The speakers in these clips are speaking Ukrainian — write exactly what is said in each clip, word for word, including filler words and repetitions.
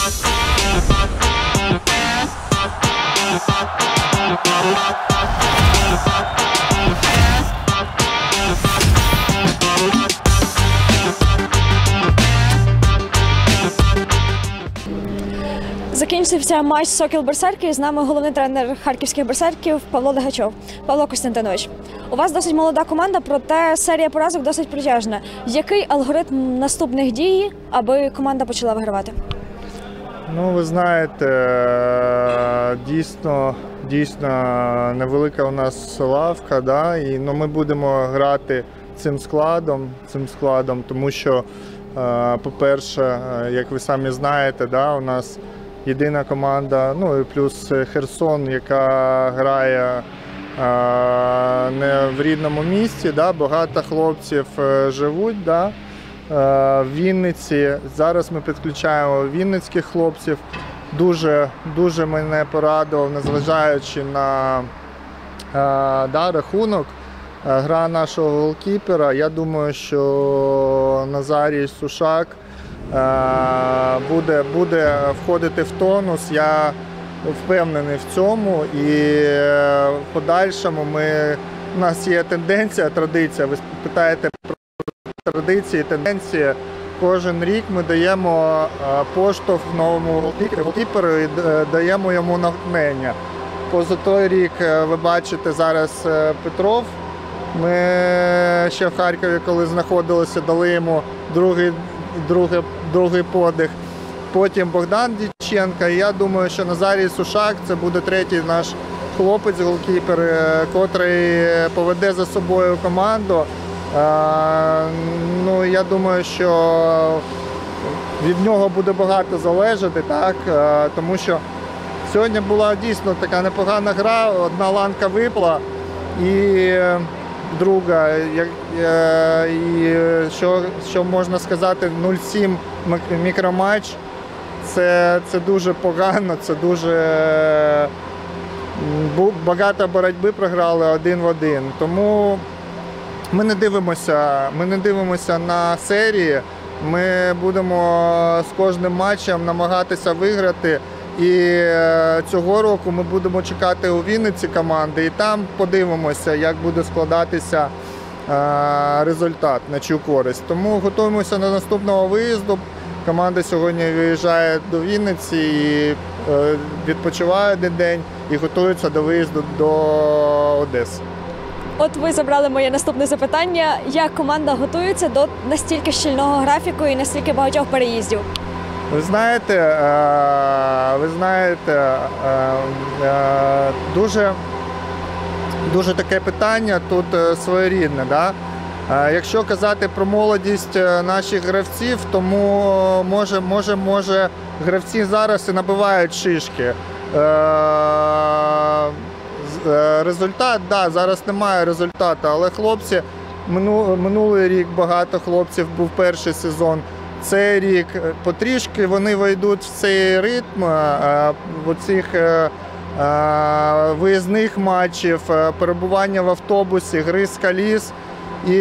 Закінчився матч «Сокіл-Берсерки», і з нами головний тренер харківських «Берсерків» Павло Легачов. Павло Костянтинович, у вас досить молода команда, проте серія поразок досить протяжна. Який алгоритм наступних дій, аби команда почала вигравати? Ну, ви знаєте, дійсно, дійсно невелика у нас лавка, да? І ну, ми будемо грати цим складом, цим складом, тому що, по-перше, як ви самі знаєте, да, у нас єдина команда, ну і плюс Херсон, яка грає а, не в рідному місті, да, багато хлопців живуть, да, в Вінниці. Зараз ми підключаємо вінницьких хлопців. Дуже, дуже мене порадував, незважаючи на а, да, рахунок, гра нашого голкіпера. Я думаю, що Назарій Сушак Буде, буде входити в тонус, я впевнений в цьому, і в подальшому ми, у нас є тенденція, традиція, ви питаєте про традиції, тенденції. Кожен рік ми даємо поштовх новому голкіперу і даємо йому натхнення. Поза той рік, ви бачите, зараз Петров, ми ще в Харкові, коли знаходилися, дали йому другий Другий, другий подих. Потім Богдан Дідченко. І я думаю, що Назарій Сушак – це буде третій наш хлопець-голкіпер, котрий поведе за собою команду. А, ну, я думаю, що від нього буде багато залежати, так? А, тому що сьогодні була дійсно така непогана гра, одна ланка випала і друга, і що, що можна сказати, нуль сім мікроматч, це, це дуже погано, це дуже багато боротьби програли один в один. Тому ми не дивимося, ми не дивимося на серії, ми будемо з кожним матчем намагатися виграти. І цього року ми будемо чекати у Вінниці команди, і там подивимося, як буде складатися результат, на чию користь. Тому готуємося до наступного виїзду. Команда сьогодні виїжджає до Вінниці і відпочиває один день і готується до виїзду до Одеси. От ви забрали моє наступне запитання. Як команда готується до настільки щільного графіку і настільки багатьох переїздів? Ви знаєте, ви знаєте, дуже, дуже таке питання тут своєрідне. Да? Якщо казати про молодість наших гравців, тому може, може, може гравці зараз і набивають шишки. Результат, да, зараз немає результату, але хлопці, минулий рік багато хлопців був перший сезон. Цей рік потрішки вони вийдуть в цей ритм оцих виїзних матчів, перебування в автобусі, гри з коліс. І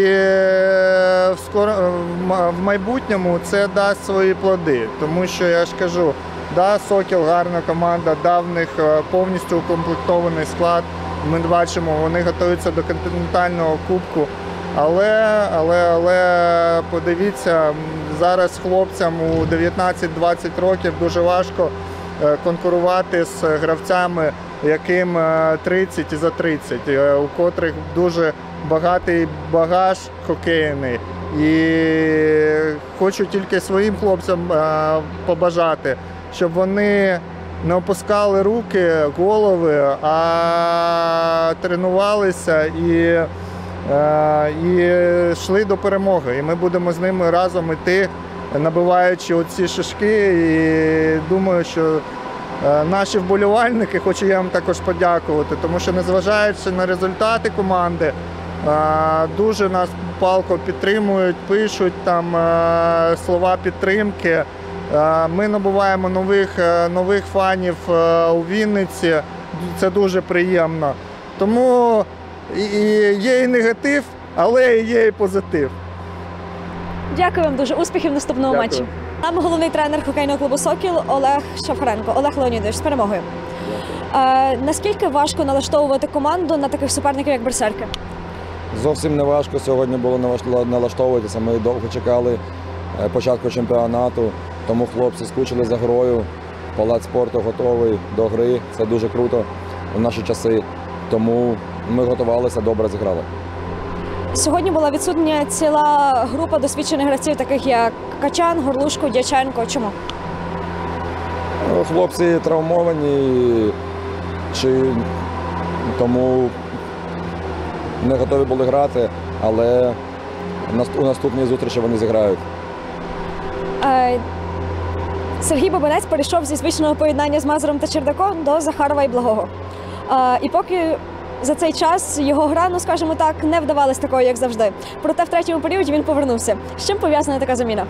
в майбутньому це дасть свої плоди. Тому що, я ж кажу, да, Сокіл гарна команда, да, в них повністю укомплектований склад. Ми бачимо, вони готуються до континентального кубку. Але, але, але подивіться, зараз хлопцям у дев'ятнадцять-двадцять років дуже важко конкурувати з гравцями, яким тридцять і за тридцять, у котрих дуже багатий багаж хокейний. І хочу тільки своїм хлопцям побажати, щоб вони не опускали руки, голови, а тренувалися і і йшли до перемоги. І ми будемо з ними разом йти, набиваючи оці шишки. І думаю, що наші вболівальники, хочу я вам також подякувати, тому що, незважаючи на результати команди, дуже нас палко підтримують, пишуть там слова підтримки. Ми набуваємо нових, нових фанів у Вінниці, це дуже приємно. Тому і є і негатив, але є і позитив. Дякую вам дуже. Успіхів в наступному Дякую. матчі. Нам головний тренер хокейного клубу «Сокіл» Олег Шавхаренко. Олег Леонідович, з перемогою. Е, наскільки важко налаштовувати команду на таких суперників, як берсерки? Зовсім не важко сьогодні було налаштовуватися. Ми довго чекали початку чемпіонату, тому хлопці скучили за грою. Палац спорту готовий до гри. Це дуже круто в наші часи. Тому ми готувалися, добре зіграли. Сьогодні була відсутня ціла група досвідчених гравців, таких як Качан, Горлушко, Дяченко. Чому? Хлопці травмовані, чи тому не готові були грати, але у наступній зустрічі вони зіграють. Е, Сергій Бабинець перейшов зі звичного поєднання з Мазуром та Чердаком до Захарова і Благого. Е, і поки за цей час його гра, ну скажімо так, не вдавалась такою, як завжди. Проте в третьому періоді він повернувся. З чим пов'язана така заміна?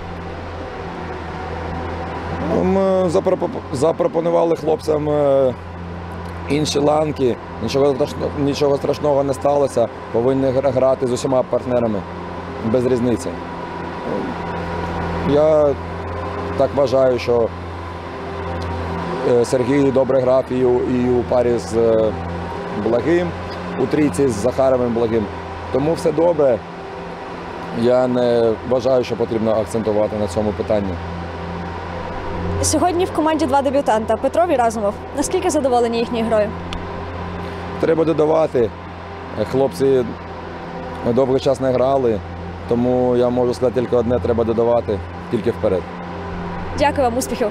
Ми запропонували хлопцям інші ланки, нічого, нічого страшного не сталося, повинні грати з усіма партнерами, без різниці. Я так вважаю, що Сергій добре грав і у, і у парі з Благим, у трійці з Захаровим Благим. Тому все добре. Я не вважаю, що потрібно акцентувати на цьому питанні. Сьогодні в команді два дебютанта – Петров і Разумов. Наскільки задоволені їхньою грою? Треба додавати. Хлопці довгий час не грали, тому я можу сказати тільки одне – треба додавати, тільки вперед. Дякую вам, успіхів!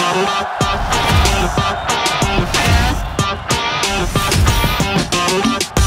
Дякую.